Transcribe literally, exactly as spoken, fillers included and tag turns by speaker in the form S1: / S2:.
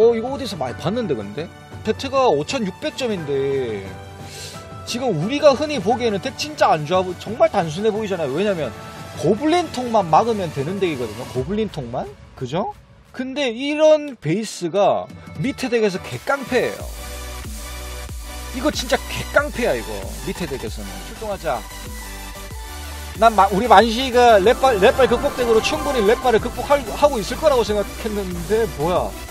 S1: 이거 이거 어디서 많이 봤는데 근데? 덱트가 오천육백 점인데 지금 우리가 흔히 보기에는 덱 진짜 안 좋아, 정말 단순해 보이잖아요. 왜냐면 고블린 통만 막으면 되는 덱이거든요. 고블린 통만? 그죠? 근데 이런 베이스가 밑에 덱에서 개깡패예요. 이거 진짜 개깡패야 이거. 밑에 덱에서는. 출동하자. 난 마, 우리 만시가 랩발, 랩발 극복 덱으로 충분히 랩발을 극복하고 있을 거라고 생각했는데 뭐야.